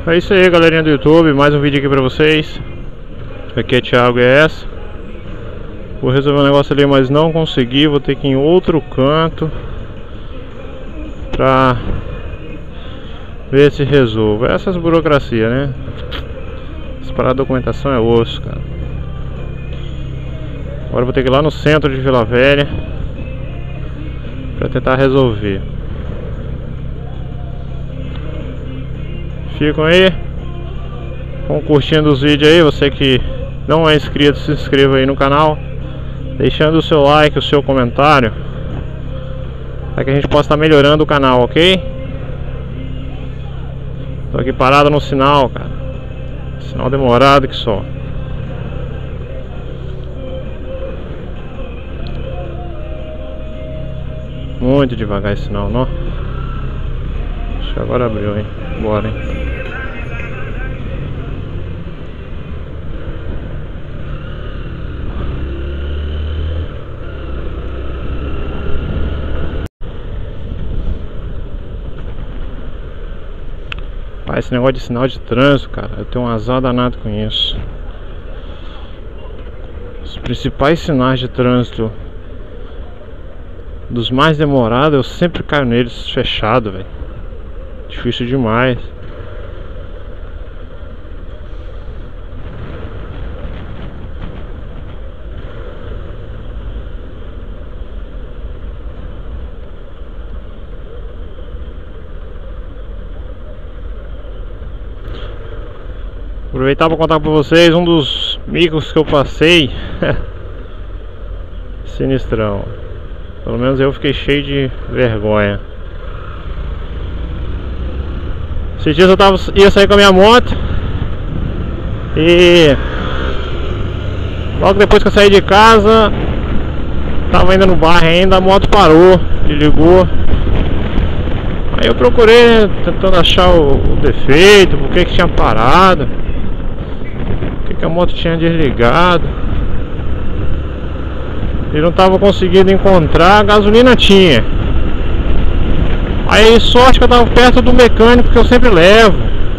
É isso aí, galerinha do YouTube, mais um vídeo aqui pra vocês. Aqui é Thiago ES. Vou resolver um negócio ali, mas não consegui. Vou ter que ir em outro canto pra ver se resolvo. Essas burocracias, né? Separar a documentação é osso, cara. Agora vou ter que ir lá no centro de Vila Velha pra tentar resolver. Ficam aí, vão curtindo os vídeos aí. Você que não é inscrito, se inscreva aí no canal, deixando o seu like, o seu comentário, para que a gente possa estar melhorando o canal, ok? Tô aqui parado no sinal, cara. Sinal demorado que só. Muito devagar esse sinal, não? Acho que agora abriu, hein? Bora, hein? Esse negócio de sinal de trânsito, cara, eu tenho um azar danado com isso. Os principais sinais de trânsito, dos mais demorados, eu sempre caio neles fechado, velho. Difícil demais. Aproveitar para contar para vocês um dos micos que eu passei. Sinistrão. Pelo menos eu fiquei cheio de vergonha. Esses dias eu ia sair com a minha moto e logo depois que eu saí de casa, tava ainda no bairro ainda, a moto parou, desligou. Aí eu procurei, tentando achar o defeito, por que tinha parado, que a moto tinha desligado. E não tava conseguindo encontrar, a gasolina tinha. Aí sorte que eu tava perto do mecânico que eu sempre levo.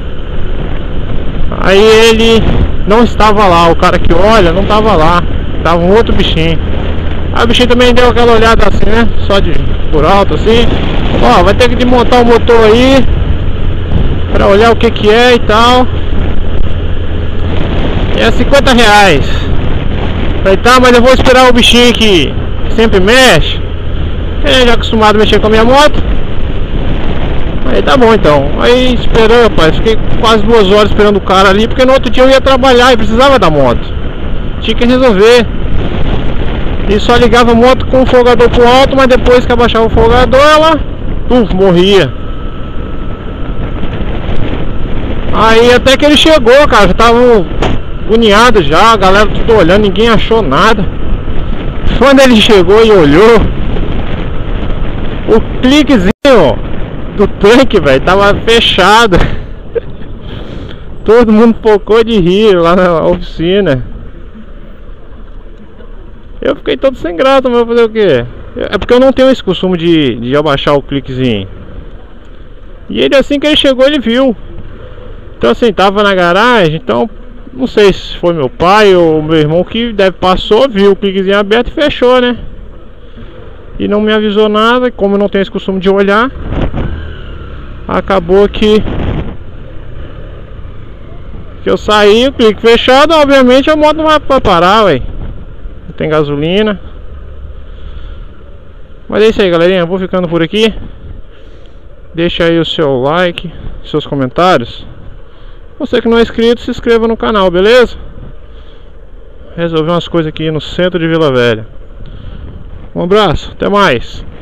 Aí ele não estava lá, o cara que olha não estava lá, tava um outro bichinho. Aí o bichinho também deu aquela olhada assim, né? Só de por alto assim. Ó, vai ter que desmontar o motor aí pra olhar o que que é e tal. É 50 reais. Falei, tá, mas eu vou esperar o bichinho que sempre mexe. Ele já acostumado a mexer com a minha moto. Aí tá bom então. Aí esperei, rapaz. Fiquei quase 2 horas esperando o cara ali, porque no outro dia eu ia trabalhar e precisava da moto. Tinha que resolver. E só ligava a moto com o folgador pro alto, mas depois que abaixava o folgador, ela morria. Aí até que ele chegou, cara. Já tava agoniado já, a galera tudo olhando, ninguém achou nada. Quando ele chegou e olhou, o cliquezinho do tanque, velho, tava fechado. Todo mundo focou de rir lá na oficina. Eu fiquei todo sem graça, mas vou fazer o quê? É porque eu não tenho esse costume de abaixar o cliquezinho. E ele, assim que ele chegou, ele viu. Então assim, tava na garagem, então não sei se foi meu pai ou meu irmão que passou, viu o cliquezinho aberto e fechou, né? E não me avisou nada, como eu não tenho esse costume de olhar, acabou que eu saí, o clique fechado, obviamente a moto não vai pra parar, ué. Não tem gasolina. Mas é isso aí, galerinha, eu vou ficando por aqui. Deixa aí o seu like, seus comentários. Você que não é inscrito, se inscreva no canal, beleza? Resolvi umas coisas aqui no centro de Vila Velha. Um abraço, até mais.